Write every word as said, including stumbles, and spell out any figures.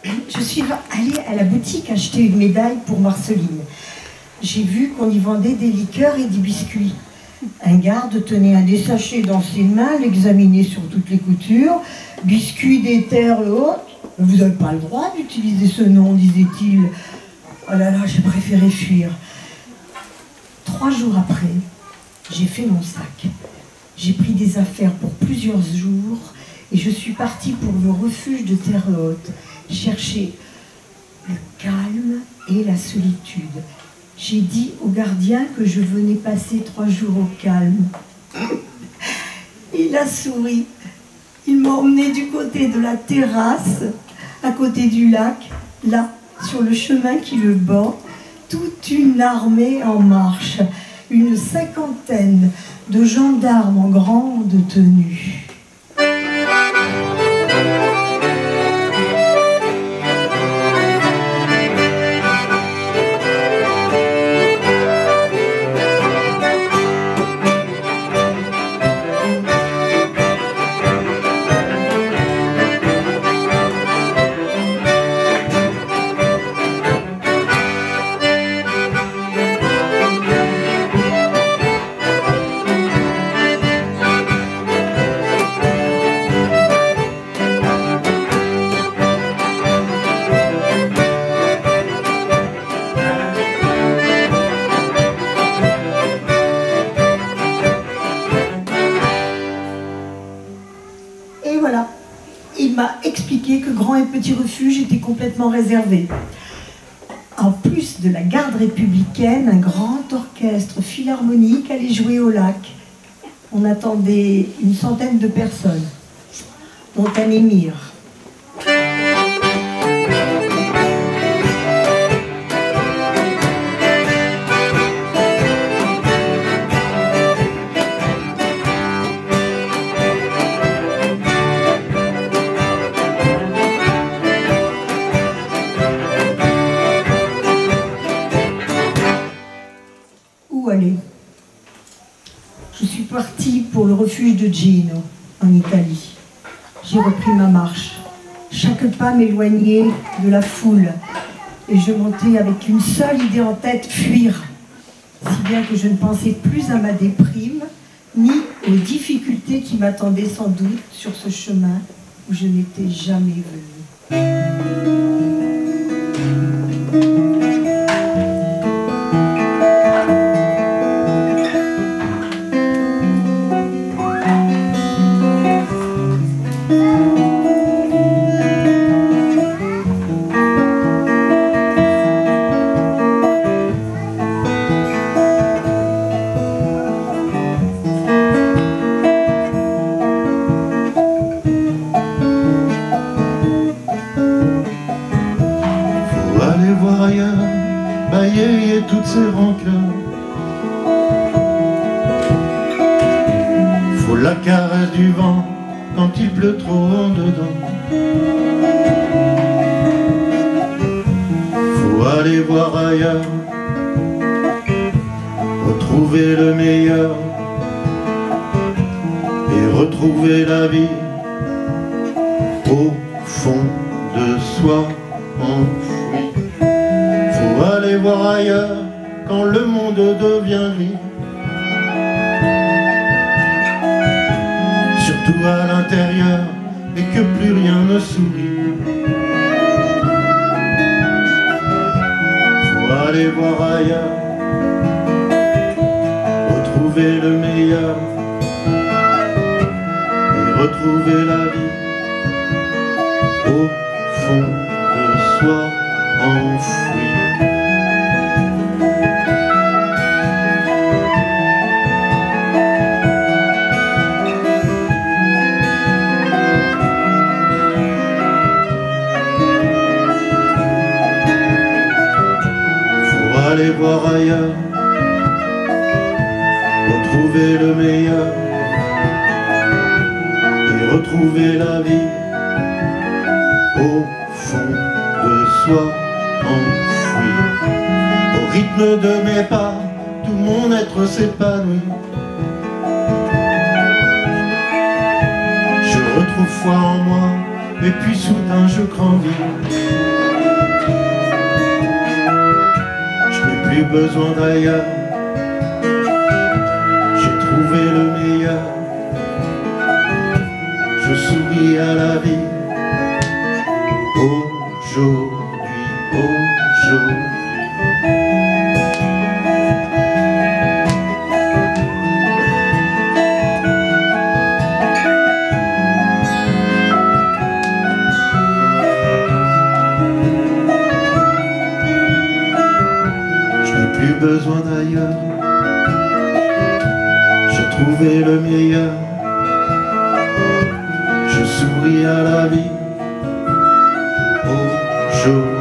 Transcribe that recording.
je suis allée à la boutique acheter une médaille pour Marceline. J'ai vu qu'on y vendait des liqueurs et des biscuits. Un garde tenait un des sachets dans ses mains, l'examinait sur toutes les coutures. Biscuits d'éther et autres. Vous n'avez pas le droit d'utiliser ce nom, disait-il. Oh là là, j'ai préféré fuir. Trois jours après, j'ai fait mon sac. J'ai pris des affaires pour plusieurs jours et je suis partie pour le refuge de Terre Haute, chercher le calme et la solitude. J'ai dit au gardien que je venais passer trois jours au calme. Il a souri. Il m'a emmené du côté de la terrasse, à côté du lac, là, sur le chemin qui le borde, toute une armée en marche, une cinquantaine de gendarmes en grande tenue. Que grand et petit refuge étaient complètement réservés. En plus de la garde républicaine, un grand orchestre philharmonique allait jouer au lac. On attendait une centaine de personnes, dont un émir. Je suis partie pour le refuge de Gino, en Italie. J'ai repris ma marche. Chaque pas m'éloignait de la foule. Et je montais avec une seule idée en tête, fuir. Si bien que je ne pensais plus à ma déprime, ni aux difficultés qui m'attendaient sans doute sur ce chemin où je n'étais jamais venue. Toutes ces rancœurs, faut la caresse du vent quand il pleut trop en dedans. Faut aller voir ailleurs, retrouver le meilleur et retrouver la vie au fond de soi enfoui. Faut aller voir ailleurs quand le monde devient gris, surtout à l'intérieur et que plus rien ne sourit. Faut aller voir ailleurs, retrouver le meilleur et retrouver la vie au fond de soi enfoui. Aller voir ailleurs, retrouver le meilleur et retrouver la vie au fond de soi enfoui. Au rythme de mes pas, tout mon être s'épanouit. Je retrouve foi en moi et puis soudain je grandis. besoin d'ailleurs. J'ai trouvé le meilleur. Je souris à la vie. Aujourd'hui, aujourd'hui. Plus besoin d'ailleurs, j'ai trouvé le meilleur. Je souris à la vie aujourd'hui.